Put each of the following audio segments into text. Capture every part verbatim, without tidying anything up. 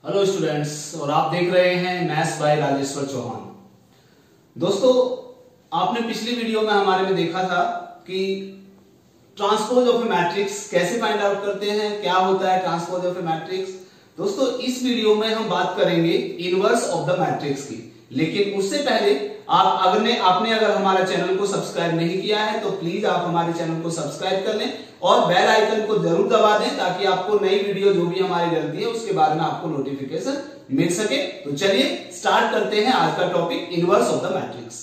Hello students, और आप देख रहे हैं मैथ्स बाय राजेश्वर चौहान। दोस्तों, आपने पिछली वीडियो में हमारे में देखा था कि ट्रांसपोज ऑफ ए मैट्रिक्स कैसे फाइंड आउट करते हैं, क्या होता है ट्रांसपोज ऑफ ए मैट्रिक्स। दोस्तों, इस वीडियो में हम बात करेंगे इनवर्स ऑफ द मैट्रिक्स की, लेकिन उससे पहले आप अगर आपने अगर हमारा चैनल को सब्सक्राइब नहीं किया है तो प्लीज आप हमारे चैनल को सब्सक्राइब कर लें और बेल आइकन को जरूर दबा दें ताकि आपको नई वीडियो जो भी हमारी डलती है उसके बारे में आपको नोटिफिकेशन मिल सके। तो चलिए स्टार्ट करते हैं आज का topic, inverse of the matrix.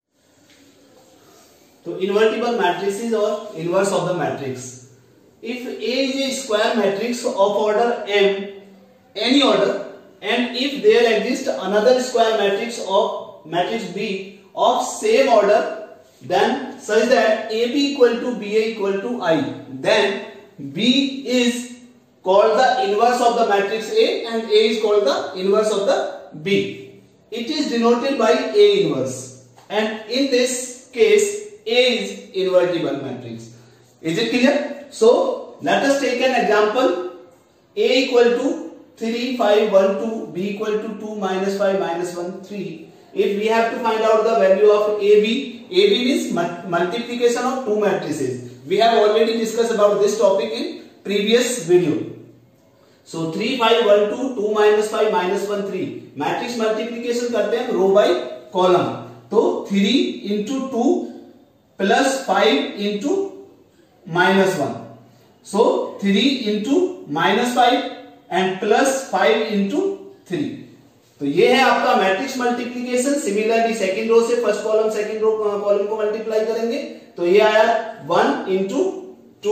तो इन्वर्टिबल मैट्रिसेस और inverse of the matrix. If A is a square matrix of order m, any order, and if there exists another square matrix of matrix B of same order, then such that A B equal to B A equal to I, then B is called the inverse of the matrix A and A is called the inverse of the B. It is denoted by A inverse, and in this case A is invertible matrix. Is it clear? So let us take an example. A equal to three, five, one, two, B equal to two, minus five, minus one, three. If we have to find out the value of A B, A B means multiplication of two matrices. We have already discussed about this topic in previous video. So three, five, one, two, two minus five, minus one, three. Matrix multiplication करते हैं row by column. तो three into two plus five into minus one. So three into minus five and plus five into three. तो ये है आपका matrix multiplication. Similarly second row से first column second row column को multiply करेंगे तो ये आया one into two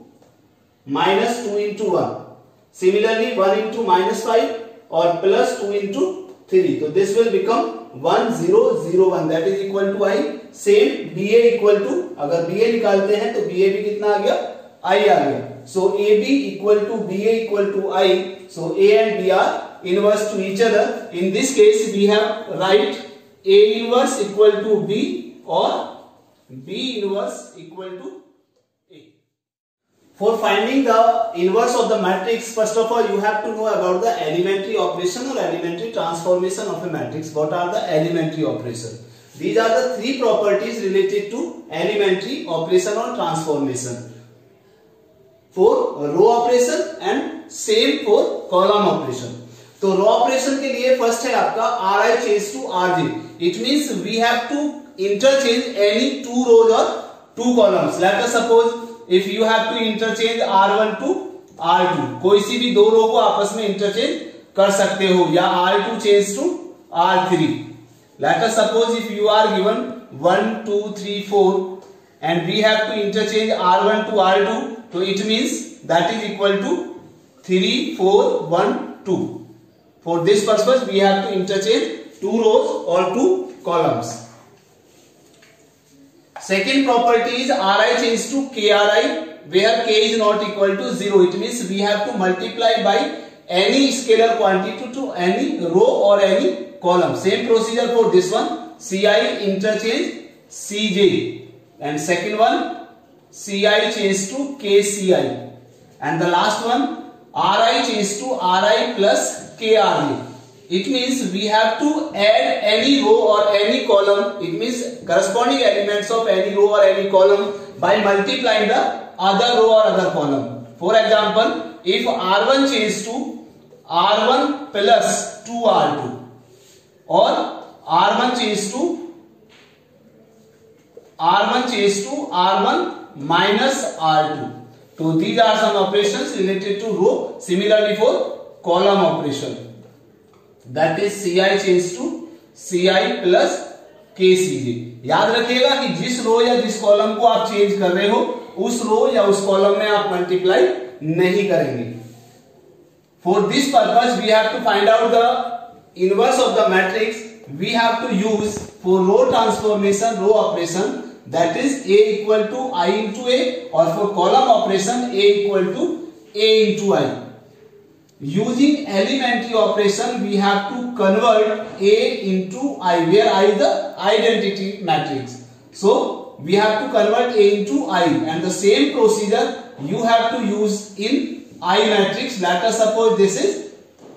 minus two into one. Similarly one into minus five और प्लस टू इंटू थ्री, तो this will become one zero zero one, that is equal to I. Same B A equal to, अगर B A निकालते हैं तो B ए भी कितना आ गया, I आ गया। So A B equal to B A equal to I. So A and B are inverse to each other. In this case we have write A inverse equal to B or B inverse equal to A. For finding the inverse of the matrix, first of all you have to know about the elementary operation or elementary transformation of a matrix. What are the elementary operation? These are the three properties related to elementary operation or transformation. For row operation and same for column operation. तो row operation के लिए first है आपका R I change to R J. It means we have to interchange any two rows और two columns. Let us suppose if you have to interchange R one to R two, कोई सी भी दो रो को आपस में इंटरचेंज कर सकते हो, या R two change to R three. Let us suppose if you are given one two three four and we have to interchange R one to R two, तो it means that is equal to three four one two. For this purpose we have to interchange two rows or two columns. Second property is R I change to K R I, where K is not equal to zero. It means we have to multiply by any scalar quantity to any row or any column. Same procedure for this one. C I interchange C J, and second one C I change to K C I, and the last one R I change to R I plus K R A. It means we have to add any row or any column. It means corresponding elements of any row or any column by multiplying the other row or other column. For example, if R one change to R one plus two R two or R one change to R one change to R one minus R two. So these are some operations related to row. Similarly for column operation, that is C I change to C I plus K C J. याद रखिएगा कि जिस रो या जिस column को आप change कर रहे हो उस रो या उस कॉलम में आप मल्टीप्लाई नहीं करेंगे. For this purpose we have to find out the inverse of the matrix. We have to use for row transformation row operation, that is A equal to I into A, or for column operation A equal to A into I. Using elementary operation we have to convert A into I, where I is the identity matrix. So we have to convert A into I, and the same procedure you have to use in I matrix. Let us suppose this is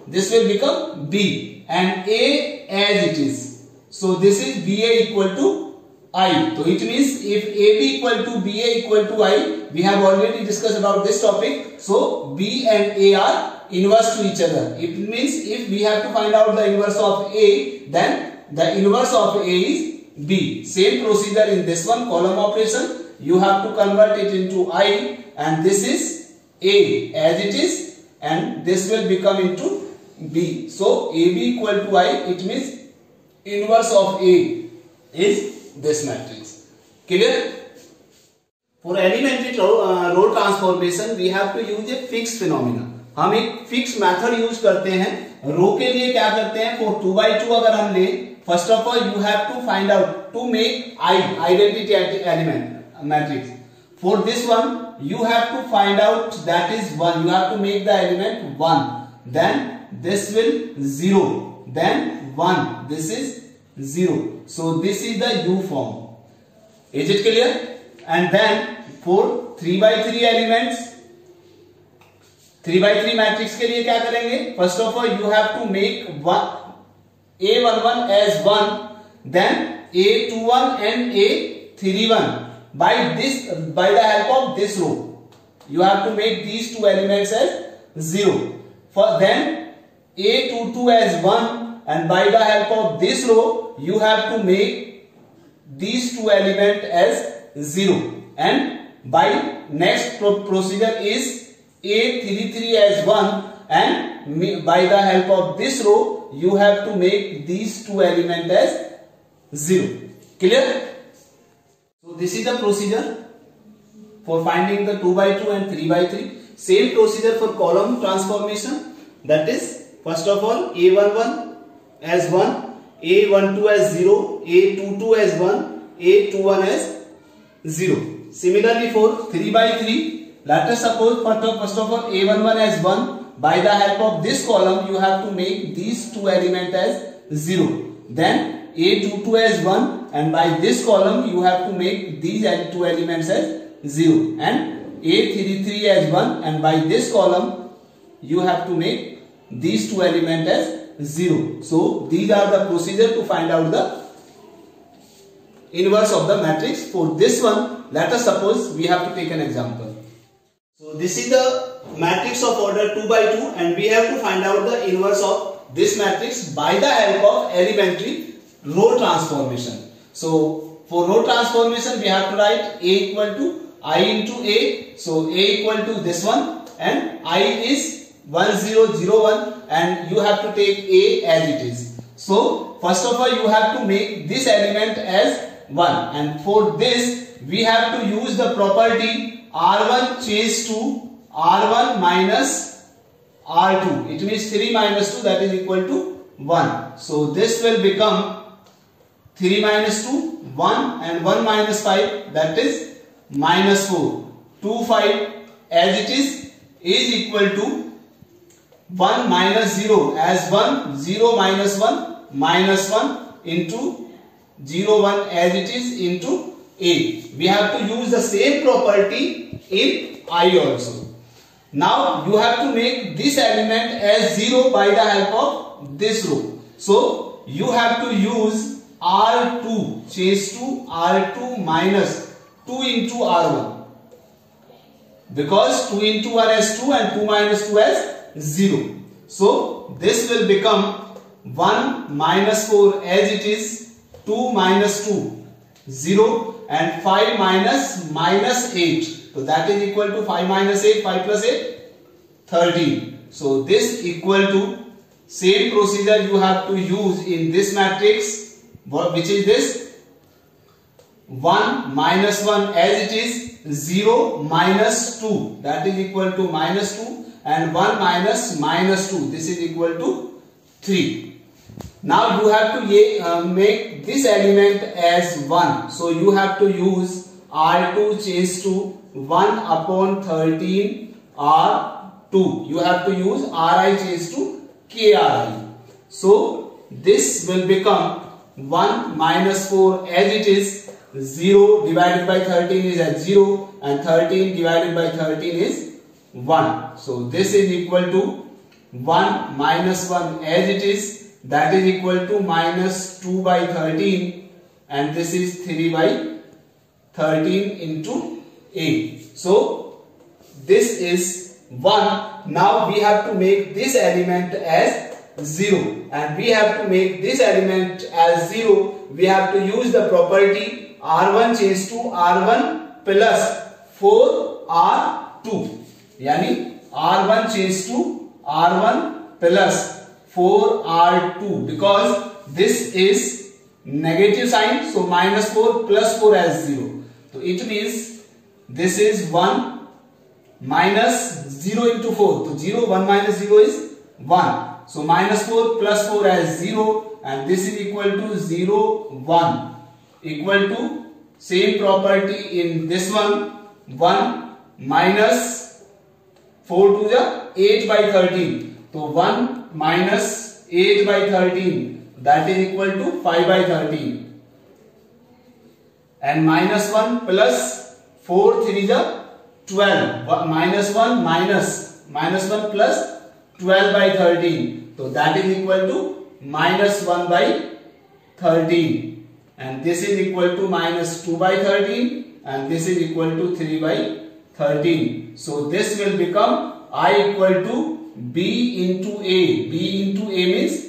this will become B and A as it is. So this is B A equal to I. So it means if A B equal to B A equal to I, we have already discussed about this topic. So B and A are inverse to each other. It means if we have to find out the inverse of A, then the inverse of A is B. Same procedure in this one, column operation. You have to convert it into I, and this is A as it is, and this will become into B. So A B equal to I, it means inverse of A is this matrix. Clear? For elementary row, uh, row transformation, we have to use a fixed phenomena. हम एक fix method use करते हैं रो के लिए. क्या करते हैं, for two by two अगर हम ले, first of all you have to find out to make I identity element matrix. For this one you have to find out that is one. You have to make the element one. Then this will zero. Then one. This is zero. So this is the U form. Is it clear? And then for three by three elements, three by three matrix के लिए क्या करेंगे? First of all, you have to make one A one one as one. Then A two one and A three one. By this, by the help of this row, you have to make these two elements as zero. For then A two two as one, and by the help of this row, you have to make these two elements as zero. And by next pro procedure is A three three as one, and by the help of this row, you have to make these two elements as zero. Clear? So this is the procedure for finding the two by two and three by three. Same procedure for column transformation. That is, first of all, A one one as one, A one two as zero, A two two as one, A two one as zero. Similarly for three by three, let us suppose first of all A one one as one. By the help of this column, you have to make these two elements as zero. Then A two two as one, and by this column you have to make these two elements as zero, and A three three as one, and by this column you have to make these two elements as zero. So these are the procedure to find out the inverse of the matrix. For this one, let us suppose we have to take an example. So this is the matrix of order two by two, and we have to find out the inverse of this matrix by the help of elementary row transformation. So for row transformation, we have to write A equal to I into A. So A equal to this one, and I is one zero zero one, and you have to take A as it is. So first of all, you have to make this element as one, and for this we have to use the property R one change to R one minus R two. It means three minus two, that is equal to one. So this will become three minus two, one, and one minus five, that is minus four. two, five as it is is equal to one minus zero as one, zero minus one, minus one into zero, one as it is into A. We have to use the same property in I also. Now you have to make this element as zero by the help of this row. So you have to use R two change to R two minus two into R one, because two into one is two and two minus two is zero. So this will become one minus four as it is, two minus two, zero, and five minus minus eight. So that is equal to five minus eight, five plus eight, thirteen. So this equal to same procedure you have to use in this matrix. What, which is this? one minus one as it is, zero minus two, that is equal to minus two, and one minus minus two, this is equal to three. Now you have to uh, make this element as one. So you have to use R two change to one upon thirteen R two. You have to use Ri change to K R I. So this will become one minus four as it is, zero divided by thirteen is at zero, and thirteen divided by thirteen is one. So this is equal to one minus one as it is, that is equal to minus two by thirteen, and this is three by thirteen into A. So this is one. Now we have to make this element as zero, and we have to make this element as zero. We have to use the property R one change to R one plus four R two, yani R one change to R one plus four R two, because this is negative sign, so minus four plus four as zero. So it means this is one minus zero into four. So zero, one minus zero is one. So minus four plus four as zero, and this is equal to zero, one, equal to same property in this one, one minus four to the eight by thirteen. So one minus eight by thirteen, that is equal to five by thirteen, and minus one plus four, three the twelve, minus one minus minus one plus twelve by thirteen, so that is equal to minus one by thirteen, and this is equal to minus two by thirteen, and this is equal to three by thirteen. So this will become I equal to B into A. B into A means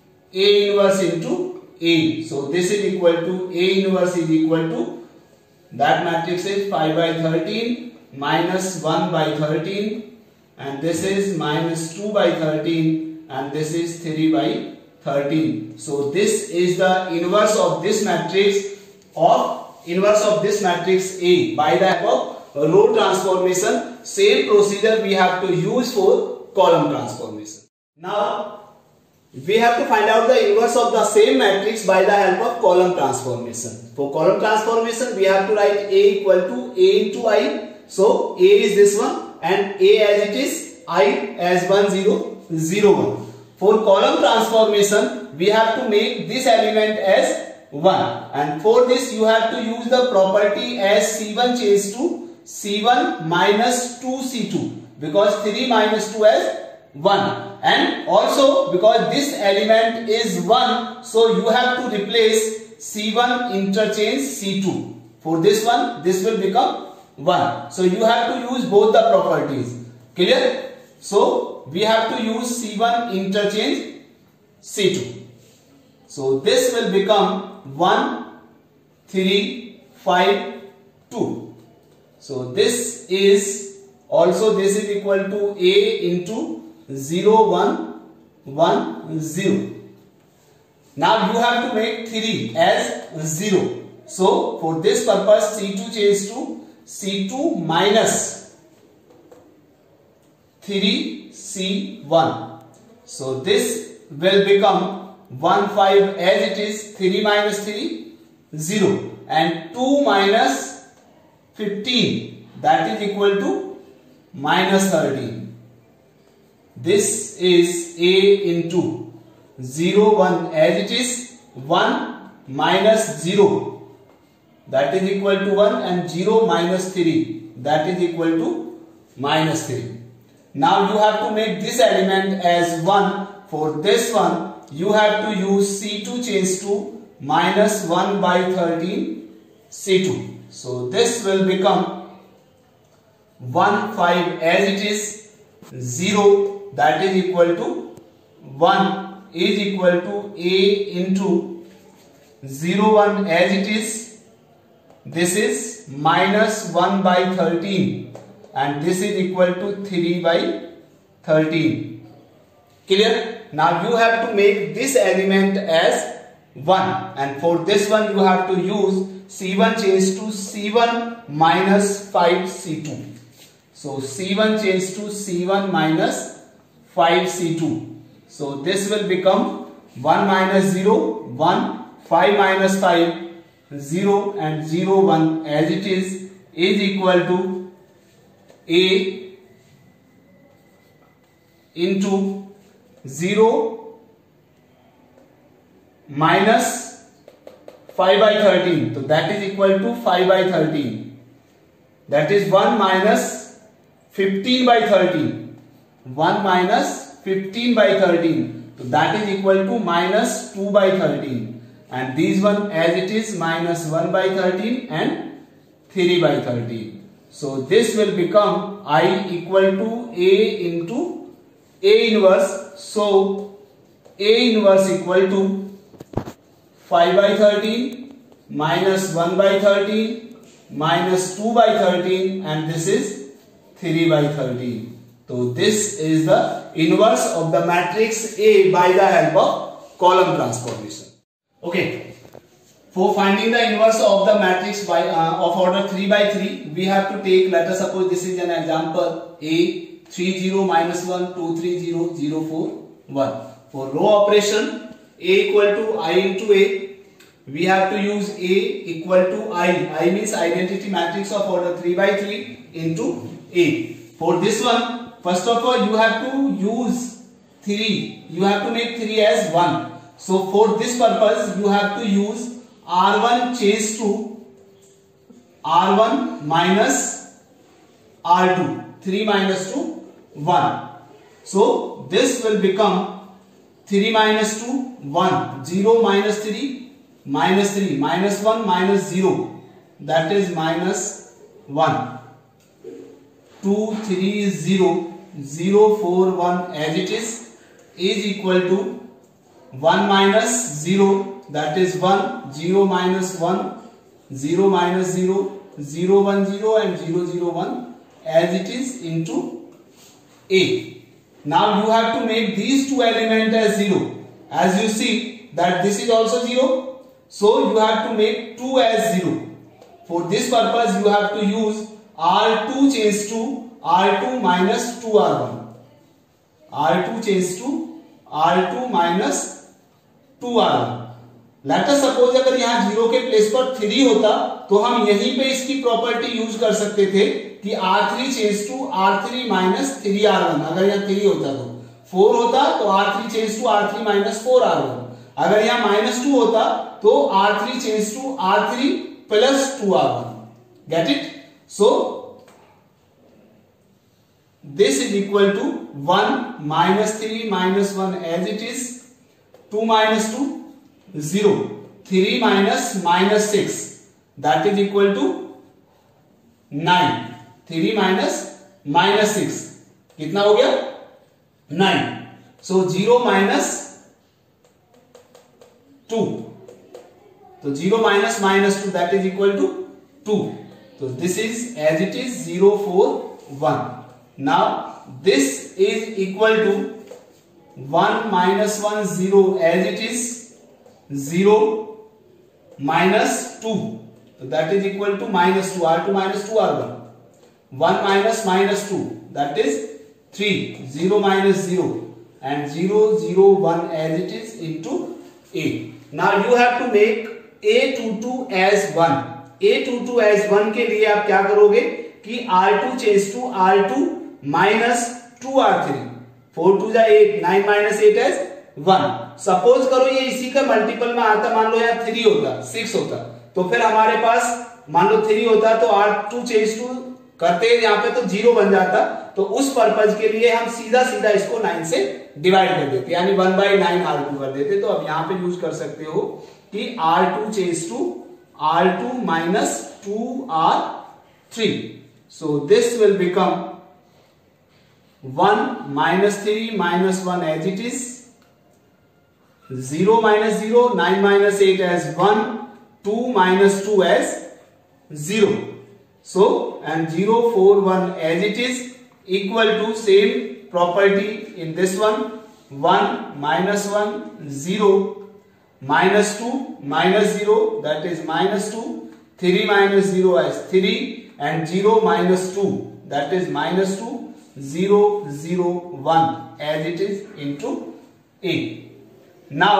A inverse into A. So this is equal to A inverse is equal to, that matrix is five by thirteen minus one by thirteen, and this is minus two by thirteen, and this is three by thirteen. So this is the inverse of this matrix, of inverse of this matrix A by the help of row transformation. Same procedure we have to use for column transformation. Now we have to find out the inverse of the same matrix by the help of column transformation. For column transformation we have to write A equal to A into I. So A is this one, and A as it is, I as one, zero, zero, one. For column transformation we have to make this element as one, and for this you have to use the property as C one change to C one minus two C two, because three minus two as one, and also because this element is one, so you have to replace C one interchange C two. For this one, this will become one, so you have to use both the properties. Clear? So we have to use C one interchange C two. So this will become one, three, five, two. So this is also, this is equal to A into zero, one, one, zero. Now you have to make three as zero. So for this purpose C two change to C two minus three C one. So this will become one, five as it is, three minus three, zero, and two minus fifteen, that is equal to minus thirteen. This is A into zero, one as it is, one minus zero, that is equal to one, and zero minus three, that is equal to minus three. Now you have to make this element as one. For this one you have to use C two change to minus one by thirteen C two. So this will become one, five as it is, zero, that is equal to one is equal to A into zero, one as it is, this is minus one by thirteen, and this is equal to three by thirteen. Clear? Now you have to make this element as one, and for this one you have to use C one change to C one minus five C two. So C one change to C one minus five C two. So this will become one minus zero, one, five minus five, zero, and zero, one as it is, is equal to A into zero minus five by thirteen. So that is equal to five by thirteen. That is one minus fifteen by thirteen. one minus fifteen by thirteen. So that is equal to minus two by thirteen. And these one as it is minus one by thirteen and three by thirteen. So this will become I equal to A into A inverse. So A inverse equal to five by thirteen minus one by thirteen minus two by thirteen, and this is three by thirteen. So this is the inverse of the matrix A by the help of column transformation. Okay. For finding the inverse of the matrix by uh, of order three by three, we have to take, let us suppose this is an example, A three zero minus one two three zero zero four one. For row operation, A equal to I into A, we have to use A equal to I. I means identity matrix of order three by three into A. For this one, first of all you have to use three. You have to make three as one. So for this purpose you have to use R one change to R one minus R two. three minus two, one. So this will become three minus two, one. zero minus three, minus three. Minus one minus zero. That is minus one. two, three, zero. zero, four, one as it is is equal to one minus zero. That is one. zero minus one. zero minus zero. zero, one, zero and zero, zero, one as it is into A. Now you have to make these two elements as zero. As you see that this is also zero. So you have to make two as zero. For this purpose you have to use R two change to R two minus two R one. R two change to R two minus two R one. Let us suppose अगर यहाँ zero के place पर three होता तो हम यहीं पे इसकी प्रॉपर्टी यूज कर सकते थे कि R three change to R three minus three R one. अगर यहाँ थ्री होता तो फोर होता तो R three change to R three minus four R one. अगर यहाँ माइनस टू होता तो R three change to R three plus two R one. Get it? So this is equal to one minus three minus one as it is, two minus two, zero, three minus minus six, that is equal to nine. three minus minus six कितना हो गया? nine. So zero minus two. So zero minus minus two, that is equal to two. So this is as it is zero, four, one. Now this is equal to one minus one, zero as it is zero minus two. So that is equal to minus two. R two minus two R one. one minus minus two, that is three. zero minus zero and zero, zero, one as it is into A. Now you have to make A twenty-two as one. A twenty-two as one के लिए आप क्या करोगे कि R two change to R two minus two R three. four two जा eight, nine minus eight as one. Suppose करो ये इसी का मल्टीपल में आता, मान लो यहाँ थ्री होता, सिक्स होता, तो फिर हमारे पास मान लो थ्री होता तो R two change to करते यहाँ पे तो जीरो बन जाता. तो उस पर्पज के लिए हम सीधा सीधा इसको नाइन से डिवाइड कर देते, यानी one by nine R two कर देते. तो अब यहाँ पे यूज कर सकते हो कि R two change to R two minus two R three. So this will become one minus three minus one as it is, zero minus zero, nine minus eight as one, two minus two as zero. So, and zero, four, one as it is equal to same property in this one, one minus one, zero, minus two, minus zero, that is minus two, three minus zero as three, and zero minus two, that is minus two, zero, zero, one as it is into A. Now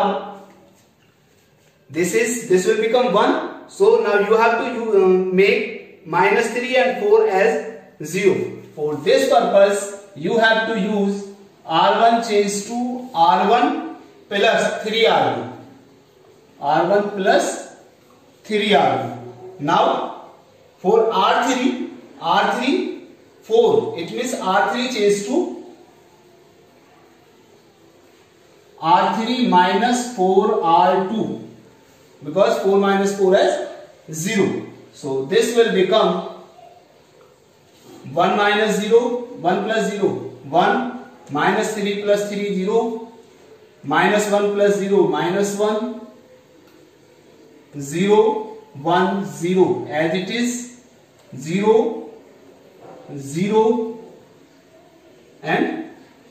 this is this will become one. So now you have to you, uh, make minus three and four as zero. For this purpose you have to use R one change to R one plus three R two. R one plus three R two. Now for R three, R three four, it means R three change to R three minus four R two, because four minus four is zero. So this will become one minus zero, one plus zero, one, minus three plus three, zero, minus one plus zero, minus one, zero, one, zero, as it is, zero, zero and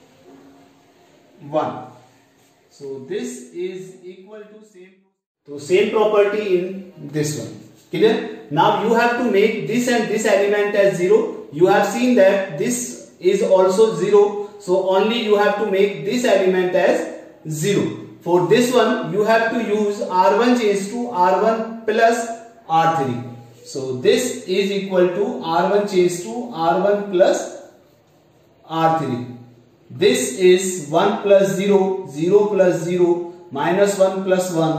one. So this is equal to same, so same property in this one. Clear? Now you have to make this and this element as zero. You have seen that this is also zero, so only you have to make this element as zero. For this one you have to use R one change to R one plus R three. So this is equal to R one change to R one plus R three. This is one plus zero, zero plus zero, minus one plus one,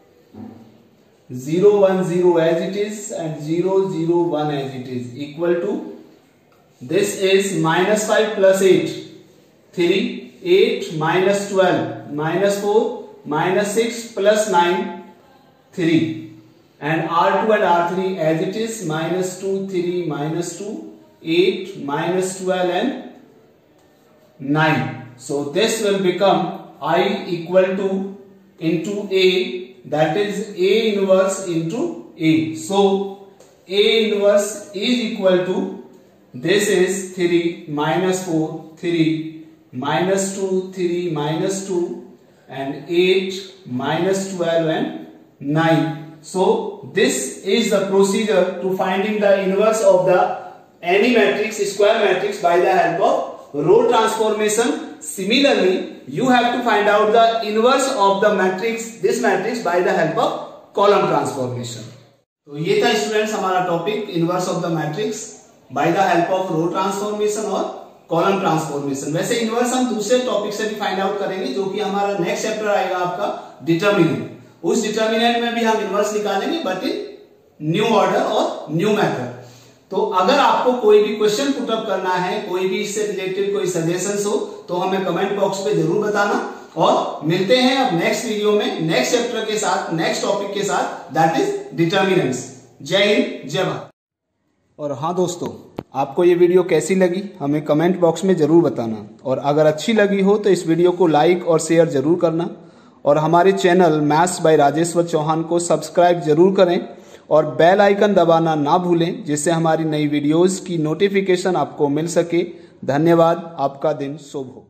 zero, one, zero as it is, and zero, zero, one as it is, equal to, this is minus five plus eight, three, eight minus twelve, minus four, minus six plus nine, three, and R two and R three as it is, minus two, three, minus two, eight, minus twelve and nine. So this will become I equal to into A, that is A inverse into A. So A inverse is equal to, this is three minus four, three, minus two, three, minus two, and eight, minus twelve and nine. So this is the procedure to finding the inverse of the any matrix, square matrix, by the help of row transformation. Similarly, you have to find out the inverse of the matrix, this matrix, by the help of column transformation. तो ये था students हमारा topic, inverse of the matrix by the help of row transformation और column transformation. वैसे inverse हम दूसरे topic से भी फाइंड आउट करेंगे, जो कि हमारा नेक्स्ट चैप्टर आएगा आपका डिटर्मिनेंट. उस डिटर्मिनेंट में भी हम इनवर्स निकालेंगे, बट इन न्यू ऑर्डर और न्यू मेथड. तो अगर आपको कोई भी क्वेश्चन पुटअप करना है, कोई भी इससे रिलेटेड कोई सजेशंस हो, तो हमें कमेंट बॉक्स पे जरूर बताना. और मिलते हैं अब नेक्स्ट वीडियो में नेक्स्ट चैप्टर के साथ, नेक्स्ट टॉपिक के साथ, दैट इज डिटर्मिनेंट्स. जय हिंद, जय भारत. और हाँ दोस्तों, आपको ये वीडियो कैसी लगी हमें कमेंट बॉक्स में जरूर बताना. और अगर अच्छी लगी हो तो इस वीडियो को लाइक और शेयर जरूर करना. और हमारे channel maths by Rajeshwar Chauhan को सब्सक्राइब जरूर करें और बेल आइकन दबाना ना भूलें, जिससे हमारी नई वीडियोस की नोटिफिकेशन आपको मिल सके. धन्यवाद. आपका दिन शुभ हो.